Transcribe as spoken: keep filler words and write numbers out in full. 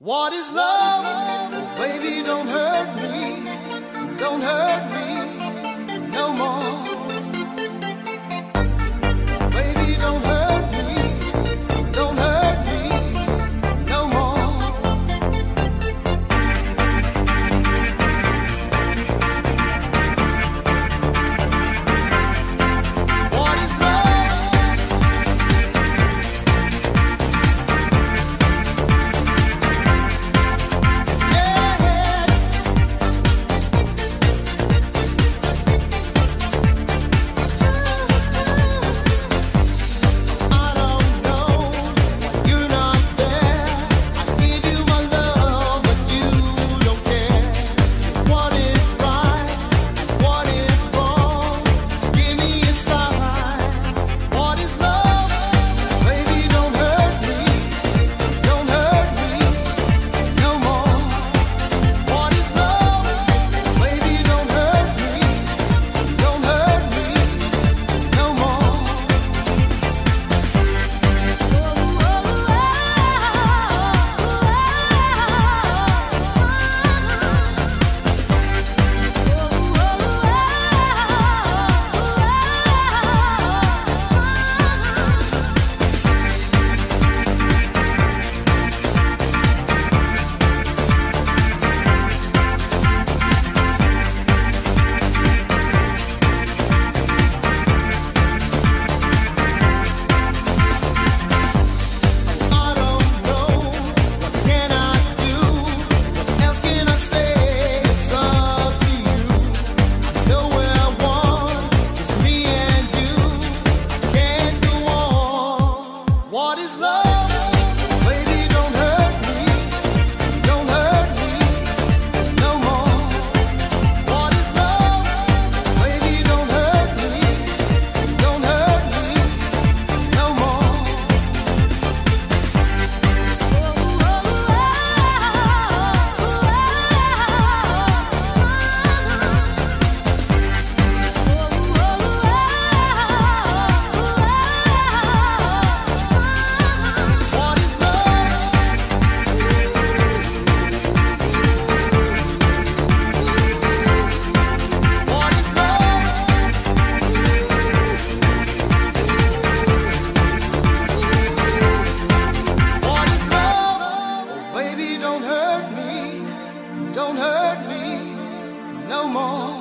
What is love? Baby, don't hurt me, don't hurt me no more. Baby, don't hurt me, don't hurt me no more. What is love? Yeah. I don't know, you're not there. I give you my love, but you don't care. What is right? What is wrong? Give me a sign. What is love? Baby, don't hurt me, don't hurt me no more. What is love? Baby, don't hurt me, don't hurt me no more. I don't know, what can I do? What else can I say? It's up to you. I know where I want, it's me and you. Can't go on. What is love? Baby, don't hurt me, don't hurt me no more. What is love? Baby, don't hurt me, don't hurt me no more. What is love? What is love? What is love? Oh, baby, don't hurt me, don't hurt me no more.